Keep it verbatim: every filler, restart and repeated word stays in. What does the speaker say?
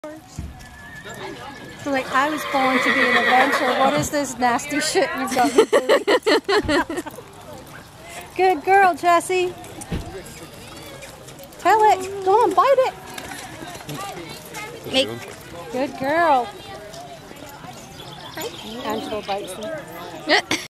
So like, I was born to be an adventurer. What is this nasty shit you've got me doing? Good girl, Jessi. Tell it. Go on, bite it. Make. Good girl. Angela bites them.